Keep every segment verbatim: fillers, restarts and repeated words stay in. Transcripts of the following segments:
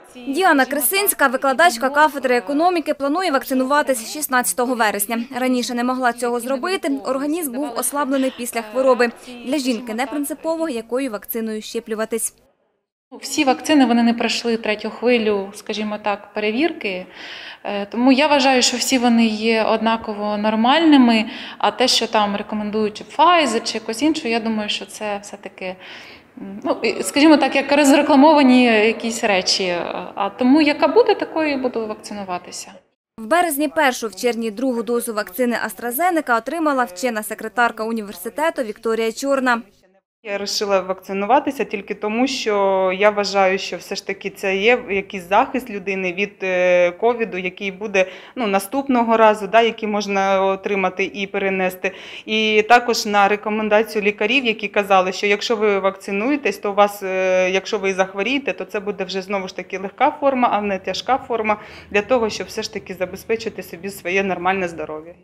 Діана Крисинська, викладачка кафедри економіки, планує вакцинуватись шістнадцятого вересня. Раніше не могла цього зробити, організм був ослаблений після хвороби. Для жінки не принципово, якою вакциною щеплюватись. Всі вакцини вони не пройшли третю хвилю, скажімо так, перевірки. Тому я вважаю, що всі вони є однаково нормальними, а те, що там рекомендують чи Pfizer, чи якось інше, я думаю, що це все-таки, ну, скажімо так, як розрекламовані якісь речі. А тому, яка буде, такою буду вакцинуватися. В березні першу, в червні другу дозу вакцини AstraZeneca отримала вчена секретарка університету Вікторія Чорна. Я вирішила вакцинуватися тільки тому, що я вважаю, що все ж таки це є якийсь захист людини від ковіду, який буде ну, наступного разу, да, який можна отримати і перенести. І також на рекомендацію лікарів, які казали, що якщо ви вакцинуєтесь, то у вас, якщо ви захворієте, то це буде вже знову ж таки легка форма, а не тяжка форма, для того, щоб все ж таки забезпечити собі своє нормальне здоров'я.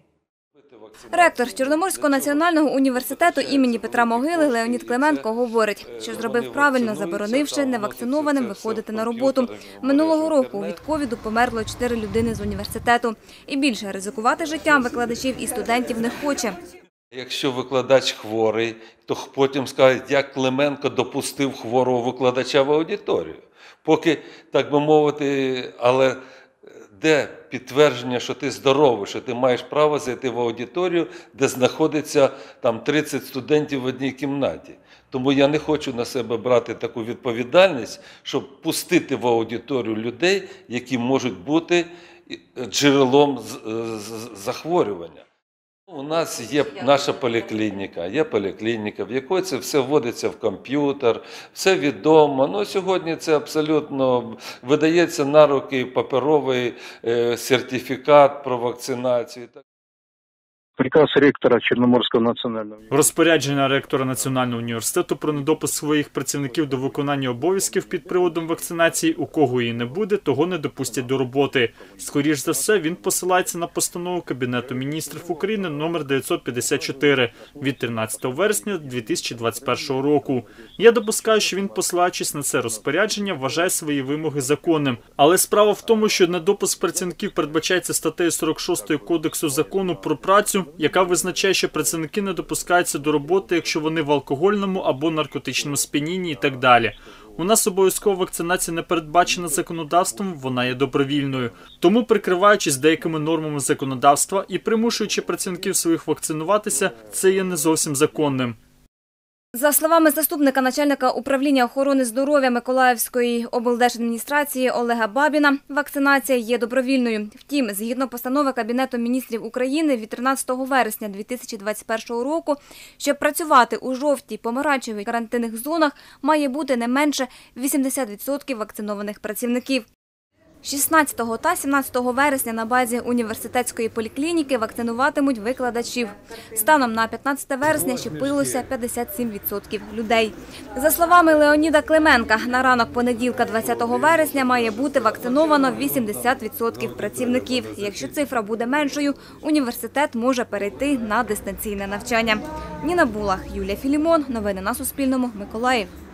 Ректор Чорноморського національного університету імені Петра Могили Леонід Клименко говорить, що зробив правильно, заборонивши невакцинованим виходити на роботу. Минулого року від ковіду померло чотири людини з університету. І більше ризикувати життям викладачів і студентів не хоче. Якщо викладач хворий, то потім скажуть, як Клименко допустив хворого викладача в аудиторію. Поки, так би мовити, але де підтвердження, що ти здоровий, що ти маєш право зайти в аудиторію, де знаходиться там тридцять студентів в одній кімнаті. Тому я не хочу на себе брати таку відповідальність, щоб пустити в аудиторію людей, які можуть бути джерелом захворювання. У нас є наша поліклініка, є поліклініка, в якій це все вводиться в комп'ютер, все відомо. Ну, сьогодні це абсолютно видається на руки паперовий е, сертифікат про вакцинацію. Приказ ректора Чорноморського національного університету. Розпорядження ректора Національного університету про недопуск своїх працівників до виконання обов'язків під приводом вакцинації, у кого її не буде, того не допустять до роботи. Скоріш за все, він посилається на постанову Кабінету міністрів України номер дев'ятсот п'ятдесят чотири від тринадцятого вересня дві тисячі двадцять першого року. Я допускаю, що він, посилаючись на це розпорядження, вважає свої вимоги законним. Але справа в тому, що недопуск працівників передбачається статтею сорок шостою Кодексу закону про працю, яка визначає, що працівники не допускаються до роботи, якщо вони в алкогольному або наркотичному сп'янінні і так далі. У нас обов'язкова вакцинація не передбачена законодавством, вона є добровільною. Тому, прикриваючись деякими нормами законодавства і примушуючи працівників своїх вакцинуватися, це є не зовсім законним. За словами заступника начальника управління охорони здоров'я Миколаївської облдержадміністрації Олега Бабіна, вакцинація є добровільною. Втім, згідно постанови Кабінету міністрів України від тринадцятого вересня дві тисячі двадцять першого року, щоб працювати у жовтій, помаранчевій карантинних зонах, має бути не менше вісімдесят відсотків вакцинованих працівників. шістнадцятого та сімнадцятого вересня на базі університетської поліклініки вакцинуватимуть викладачів. Станом на п'ятнадцяте вересня щепилося п'ятдесят сім відсотків людей. За словами Леоніда Клименка, на ранок понеділка двадцятого вересня має бути вакциновано вісімдесят відсотків працівників. Якщо цифра буде меншою, університет може перейти на дистанційне навчання. Ніна Булах, Юлія Філімон. Новини на Суспільному. Миколаїв.